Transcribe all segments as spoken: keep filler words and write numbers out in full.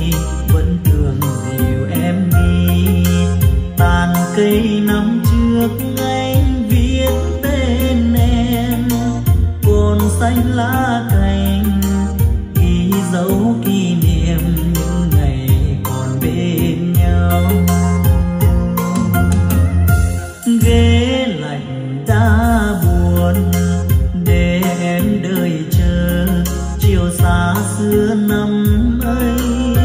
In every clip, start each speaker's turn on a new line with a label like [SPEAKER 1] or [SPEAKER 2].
[SPEAKER 1] vẫn thường dìu em đi. Tàn cây năm trước anh viết tên em, cồn xanh lá cành ghi dấu kỷ niệm những ngày còn bên nhau. Ghế lạnh đã buồn để em đợi chờ chiều xa xưa năm ấy.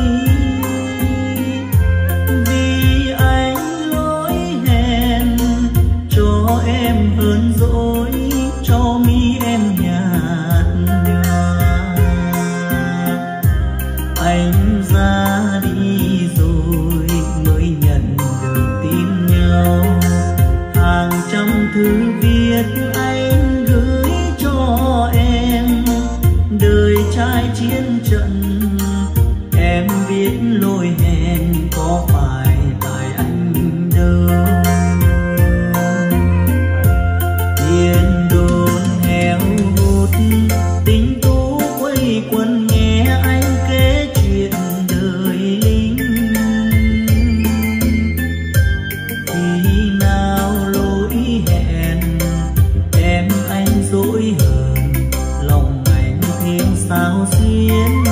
[SPEAKER 1] Vì anh lỗi hẹn cho em hơn dỗi, cho mi em nhạt nhòa. Anh ra đi rồi mới nhận được tin nhau. Hàng trăm thư viết anh gửi cho em, đời trai chiến trận em viết lỗi hẹn có phải tại anh đâu. Tiền đồn heo hút tình tú quây quần nghe anh kể chuyện đời lính. Khi nào lỗi hẹn em anh dỗi hờn, lòng anh thêm sao xuyến.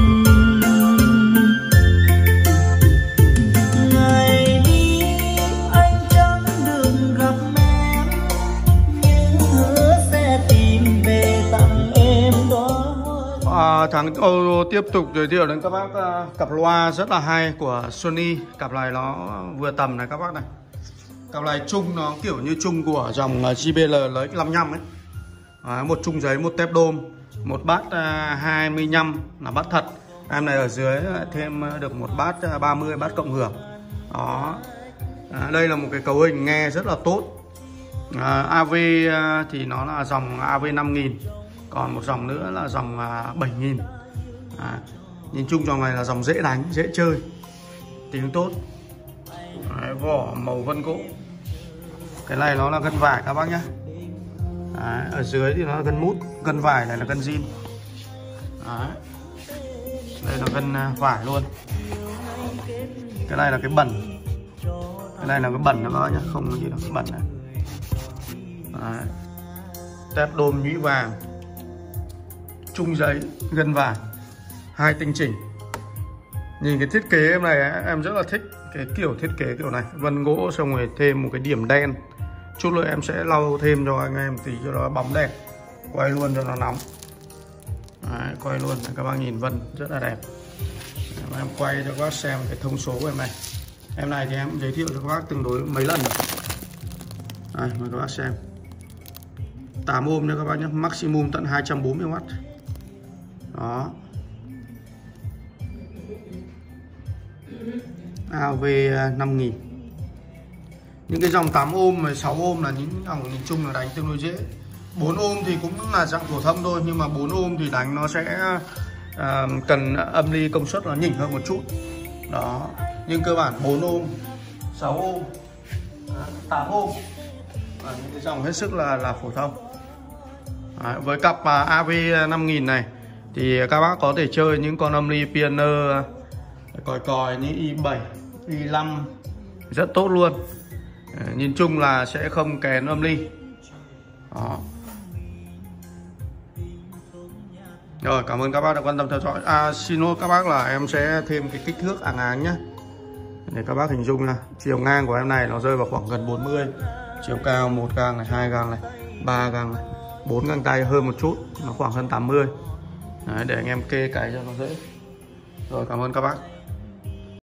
[SPEAKER 1] Ngày đi anh chẳng được gặp em, nhưng hứa sẽ tìm về tặng em đó.
[SPEAKER 2] À, Thắng Audio tiếp tục giới thiệu đến các bác uh, cặp loa rất là hay của Sony. Cặp này nó vừa tầm này các bác này. Cặp này chung nó kiểu như chung của dòng uh, J B L L X năm mươi lăm ấy. À, một chung giấy, một tép đôm, một bát uh, hai mươi lăm là bát thật. Em này ở dưới thêm được một bát uh, ba mươi, bát cộng hưởng. Đó. À, đây là một cái cấu hình nghe rất là tốt. À, a vê uh, thì nó là dòng A V năm nghìn. Còn một dòng nữa là dòng uh, bảy nghìn. À, nhìn chung dòng này là dòng dễ đánh, dễ chơi, tiếng tốt. Đấy, vỏ màu vân gỗ. Cái này nó là gân vải các bác nhé. Đấy, ở dưới thì nó là gân mút, gân vải này là gân zin. Đấy. Đây là gân vải luôn. Cái này là cái bẩn. Cái này là cái bẩn đó các bác nhé, không có gì đâu, cái bẩn này. Đấy. Tép đôm nhũy vàng, chung giấy, gân vải, hai tinh chỉnh. Nhìn cái thiết kế em này em rất là thích cái kiểu thiết kế kiểu này, vân gỗ xong rồi thêm một cái điểm đen. Chút nữa em sẽ lau thêm cho anh em tí cho nó bóng đẹp, quay luôn cho nó nóng. Đấy, quay luôn các bác nhìn vân rất là đẹp. Em quay cho các bác xem cái thông số của em này. Em này thì em giới thiệu cho các bác tương đối mấy lần rồi. Đây, mời các bác xem. tám ôm nha các bác nhé, maximum tận hai trăm bốn mươi oát. Đó. A V năm nghìn. Những cái dòng tám ôm và sáu ôm là những dòng nhìn chung là đánh tương đối dễ. bốn ôm thì cũng là dạng phổ thông thôi, nhưng mà bốn ôm thì đánh nó sẽ uh, cần âm ly công suất nó nhỉnh hơn một chút. Đó. Nhưng cơ bản bốn ôm, sáu ôm, tám ôm là những cái dòng hết sức là là phổ thông. Đấy, với cặp uh, A V năm nghìn này thì các bác có thể chơi những con âm ly piano còi còi như i bảy, i năm rất tốt luôn. Đấy, nhìn chung là sẽ không kén âm ly. Đó. Rồi, cảm ơn các bác đã quan tâm theo dõi. À, xin lỗi các bác là em sẽ thêm cái kích thước áng áng nhé, để các bác hình dung là chiều ngang của em này nó rơi vào khoảng gần bốn mươi, chiều cao một gang này, hai gang này, ba gang này, bốn găng tay hơn một chút, nó khoảng hơn tám mươi. Đấy, để anh em kê cái cho nó dễ. Rồi, cảm ơn các bác.